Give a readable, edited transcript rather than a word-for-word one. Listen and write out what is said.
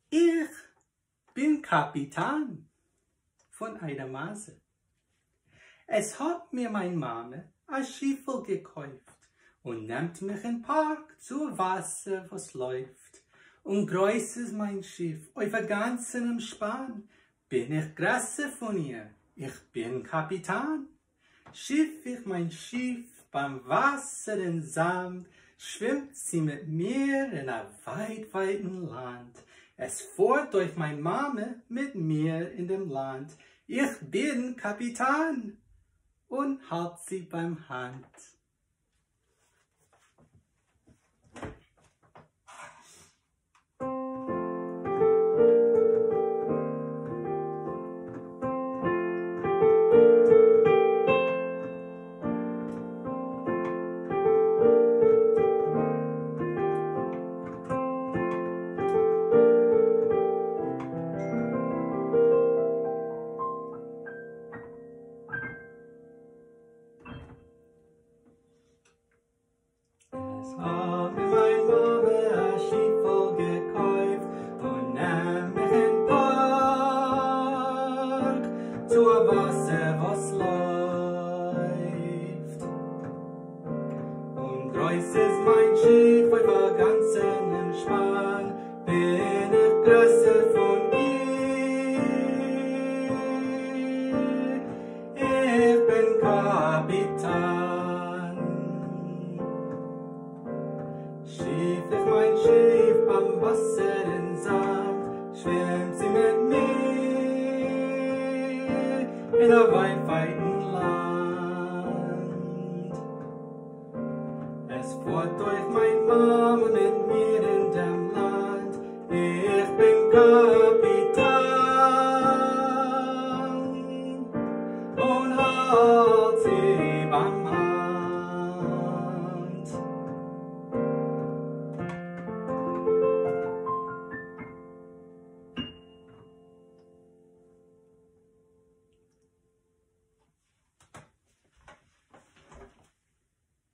Ich bin Kapitän von einer Mase. Es hat mir meine Mama ein Schiff gekauft und nimmt mich in den Park zu Wasser, was läuft. Und groß ist mein Schiff, auf der ganzen Spann bin ich größer von ihr. Ich bin Kapitän. Schiff ich mein Schiff beim Wasser in Sand, schwimmt sie mit mir in einem weiten Land. Es fährt durch meine Mama mit mir in dem Land. Ich bin Kapitän und halt sie beim Hand. Zur Wasser, was läuft. Und groß ist mein Schiff, auf der ganzen Spann, bin ich größer von ihr. Ich bin Kapitän. Schiff ich mein Schiff am Wasser in Sand, schwimmt sie mit mir in einem weiten Land. Es fährt durch mein Mama mit mir in dem Land. Ich bin Kapitän und halt sie